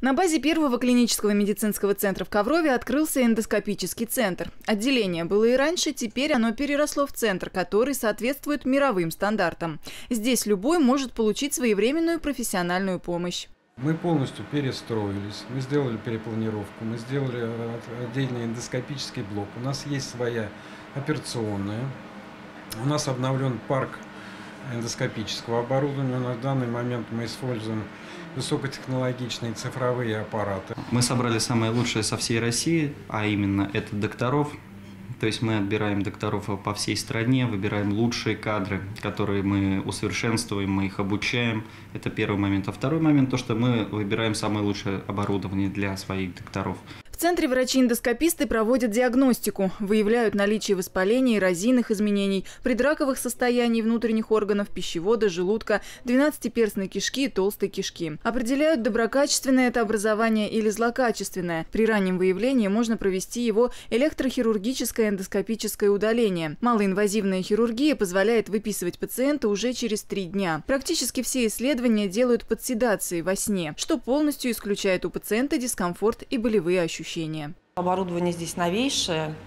На базе первого клинического медицинского центра в Коврове открылся эндоскопический центр. Отделение было и раньше, теперь оно переросло в центр, который соответствует мировым стандартам. Здесь любой может получить своевременную профессиональную помощь. Мы полностью перестроились, мы сделали перепланировку, мы сделали отдельный эндоскопический блок. У нас есть своя операционная, у нас обновлен парк эндоскопического оборудования. На данный момент мы используем высокотехнологичные цифровые аппараты. Мы собрали самое лучшее со всей России, а именно это докторов. То есть мы отбираем докторов по всей стране, выбираем лучшие кадры, которые мы усовершенствуем, мы их обучаем. Это первый момент. А второй момент – то, что мы выбираем самое лучшее оборудование для своих докторов. В центре врачи-эндоскописты проводят диагностику, выявляют наличие воспаления, эрозийных изменений, предраковых состояний внутренних органов, пищевода, желудка, 12-перстной кишки и толстой кишки. Определяют, доброкачественное это образование или злокачественное. При раннем выявлении можно провести его электрохирургическое эндоскопическое удаление. Малоинвазивная хирургия позволяет выписывать пациента уже через 3 дня. Практически все исследования делают под седацией во сне, что полностью исключает у пациента дискомфорт и болевые ощущения. Оборудование здесь новейшее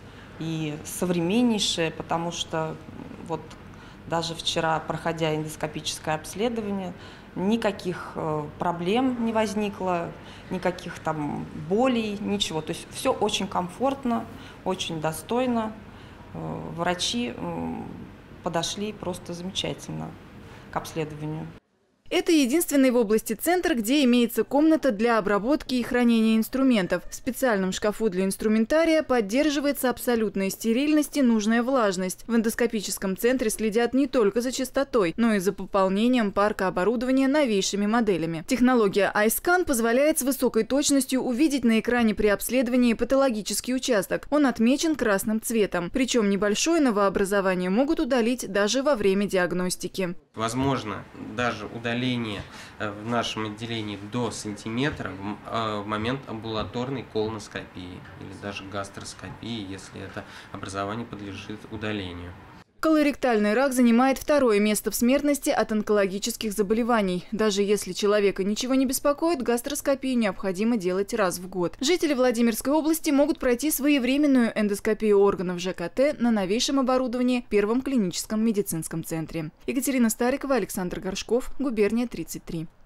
и современнейшее, потому что вот даже вчера, проходя эндоскопическое обследование, никаких проблем не возникло, никаких там болей, ничего. То есть все очень комфортно, очень достойно. Врачи подошли просто замечательно к обследованию. Это единственный в области центр, где имеется комната для обработки и хранения инструментов. В специальном шкафу для инструментария поддерживается абсолютная стерильность и нужная влажность. В эндоскопическом центре следят не только за чистотой, но и за пополнением парка оборудования новейшими моделями. Технология iScan позволяет с высокой точностью увидеть на экране при обследовании патологический участок. Он отмечен красным цветом. Причем небольшое новообразование могут удалить даже во время диагностики. Возможно, даже удаление в нашем отделении до сантиметра в момент амбулаторной колоноскопии или даже гастроскопии, если это образование подлежит удалению. Колоректальный рак занимает 2-е место в смертности от онкологических заболеваний. Даже если человека ничего не беспокоит, гастроскопию необходимо делать раз в год. Жители Владимирской области могут пройти своевременную эндоскопию органов ЖКТ на новейшем оборудовании в Первом клиническом медицинском центре. Екатерина Старикова, Александр Горшков, Губерния 33.